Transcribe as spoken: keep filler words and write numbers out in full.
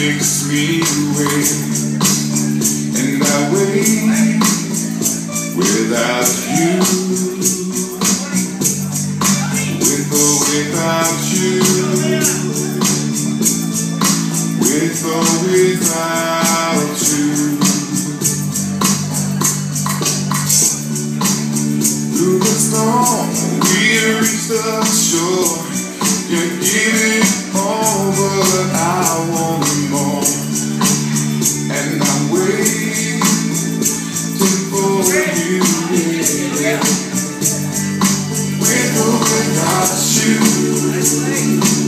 makes me wait, and I wait without you, with or without you, with or without you. Through the storm, we reach the shore. You give it all, but I want more, and I'm waiting for you, yeah. With or without you.